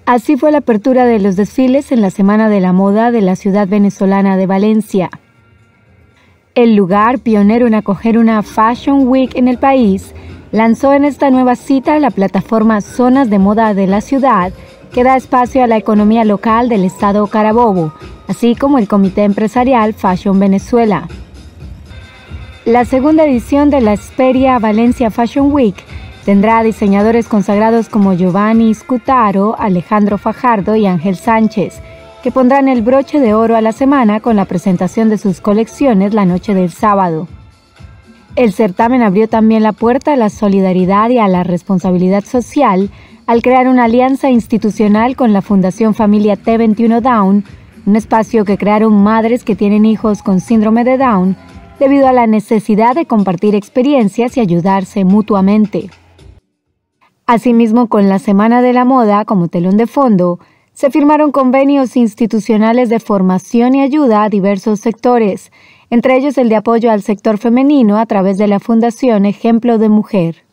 Así fue la apertura de los desfiles en la Semana de la Moda de la ciudad venezolana de Valencia. El lugar, pionero en acoger una Fashion Week en el país, lanzó en esta nueva cita la plataforma Zonas de Moda de la ciudad, que da espacio a la economía local del estado Carabobo, así como el comité empresarial Fashion Venezuela. La segunda edición de la Esperia Valencia Fashion Week tendrá diseñadores consagrados como Giovanni Scutaro, Alejandro Fajardo y Ángel Sánchez, que pondrán el broche de oro a la semana con la presentación de sus colecciones la noche del sábado. El certamen abrió también la puerta a la solidaridad y a la responsabilidad social al crear una alianza institucional con la Fundación Familia T21 Down, un espacio que crearon madres que tienen hijos con síndrome de Down, debido a la necesidad de compartir experiencias y ayudarse mutuamente. Asimismo, con la Semana de la Moda como telón de fondo, se firmaron convenios institucionales de formación y ayuda a diversos sectores, entre ellos el de apoyo al sector femenino a través de la Fundación Ejemplo de Mujer.